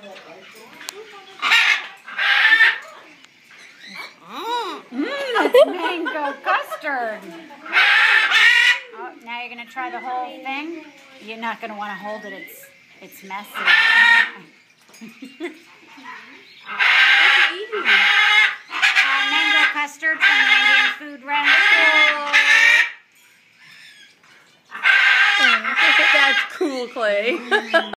That's mango custard. Oh, now you're going to try the whole thing? You're not going to want to hold it. It's messy. Mango custard from the Indian Food Restaurant. That's cool, Clay.